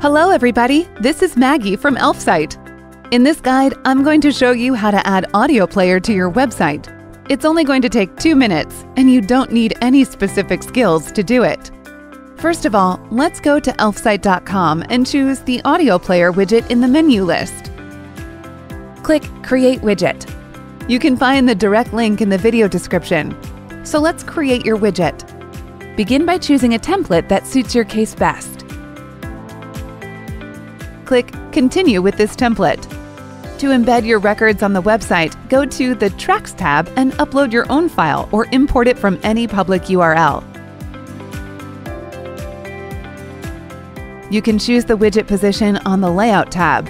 Hello everybody, this is Maggie from Elfsight. In this guide, I'm going to show you how to add audio player to your website. It's only going to take 2 minutes, and you don't need any specific skills to do it. First of all, let's go to elfsight.com and choose the audio player widget in the menu list. Click Create Widget. You can find the direct link in the video description. So let's create your widget. Begin by choosing a template that suits your case best. Click Continue with this template. To embed your records on the website, go to the Tracks tab and upload your own file or import it from any public URL. You can choose the widget position on the Layout tab.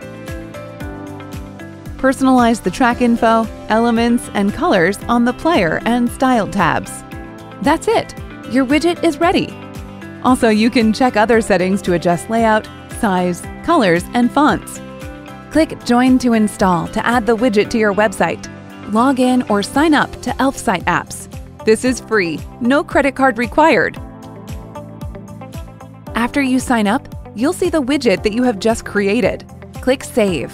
Personalize the track info, elements, and colors on the Player and Style tabs. That's it! Your widget is ready! Also, you can check other settings to adjust layout, size, colors, and fonts. Click Join to install to add the widget to your website. Log in or sign up to Elfsight apps. This is free, no credit card required. After you sign up, you'll see the widget that you have just created. Click Save.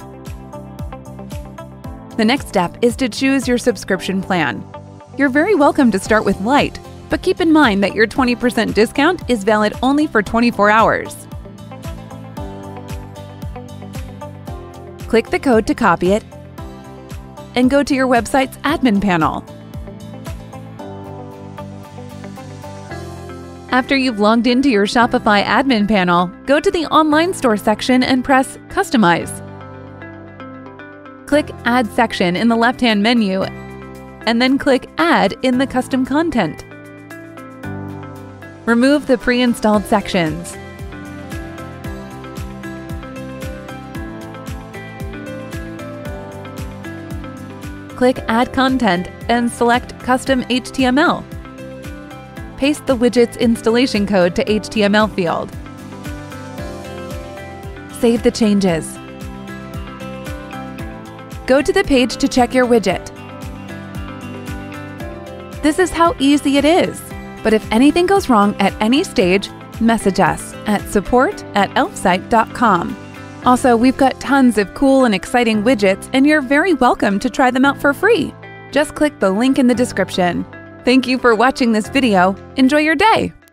The next step is to choose your subscription plan. You're very welcome to start with Lite, but keep in mind that your 20% discount is valid only for 24 hours. Click the code to copy it and go to your website's admin panel. After you've logged into your Shopify admin panel, go to the Online Store section and press Customize. Click Add Section in the left-hand menu and then click Add in the Custom Content. Remove the pre-installed sections. Click Add Content and select Custom HTML. Paste the widget's installation code to HTML field. Save the changes. Go to the page to check your widget. This is how easy it is. But if anything goes wrong at any stage, message us at support@elfsight.com. Also, we've got tons of cool and exciting widgets, and you're very welcome to try them out for free. Just click the link in the description. Thank you for watching this video. Enjoy your day!